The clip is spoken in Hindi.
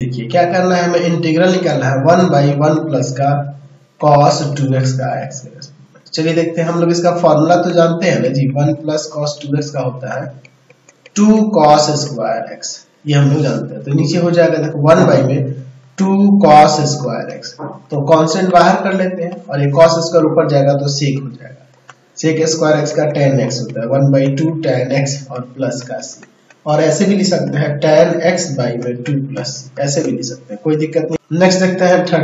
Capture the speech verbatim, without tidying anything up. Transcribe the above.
देखिए क्या करना है, हमें इंटीग्रल निकालना है वन बाई वन प्लस का कॉस टू एक्स का एक्स के रेस्पेक्ट में। चलिए देखते हैं, हम लोग इसका फॉर्मूला तो जानते हैं ना जी, one plus cos two x का होता है टू कॉस स्क्वायर एक्स, ये हम लोग जानते हैं। तो नीचे हो जाएगा देखो वन बाई में टू कॉस स्क्वायर एक्स, तो कांस्टेंट बाहर कर लेते हैं और ये कॉस स्क्वायर ऊपर जाएगा तो सेक हो जाएगा, सेक स्क्वायर एक्स का टेन एक्स होता है, one by two tan x और प्लस का सी, और ऐसे भी लिख सकते हैं टेन एक्स बाई में टू प्लस, ऐसे भी लिख सकते हैं, कोई दिक्कत नहीं। नेक्स्ट देखते हैं